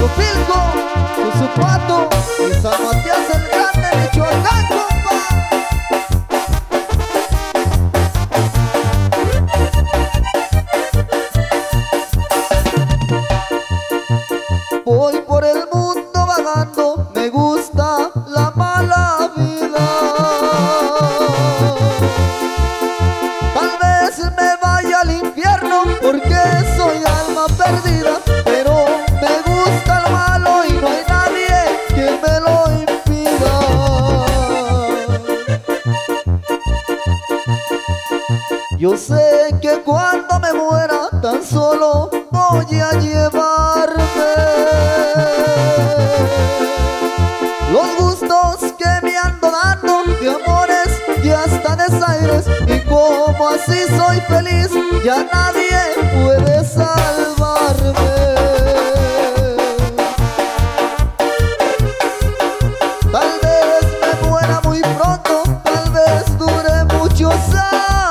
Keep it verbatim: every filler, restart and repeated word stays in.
Topilco, Susupato y San Matías el Grande, Michoacán, compa. Voy por el mundo vagando, me gusta la mala vida. Tal vez me vaya al infierno porque soy alma perdida, pero me gusta lo malo y no hay nadie que me lo impida. Yo sé que cuando me muera tan solo voy a llevarme los gustos que me ando dando de amores y hasta desaires, y como así soy feliz ya nadie puede salvarme. Tal vez me muera muy pronto, tal vez dure muchos años,